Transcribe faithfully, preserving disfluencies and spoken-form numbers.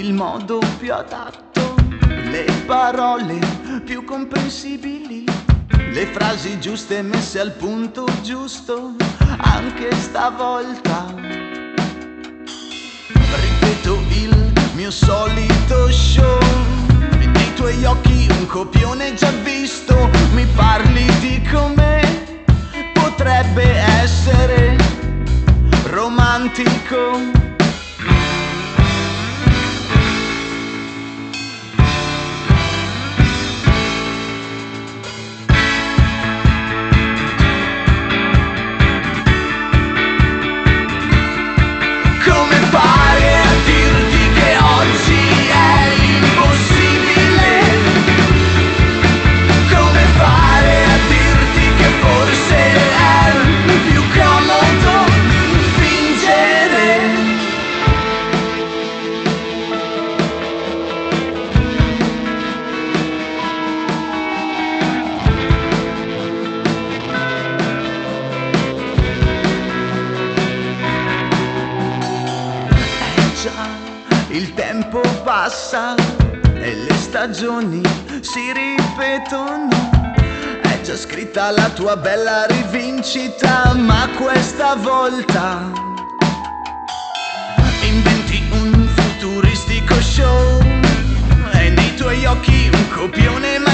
il modo più adatto, le parole più comprensibili, le frasi giuste messe al punto giusto, anche stavolta. Ripeto il mio solito show, nei tuoi occhi un copione già visto, mi parli di come potrebbe essere romantico. Il tempo passa e le stagioni si ripetono, è già scritta la tua bella rivincita, ma questa volta inventi un futuristico show e nei tuoi occhi un copione.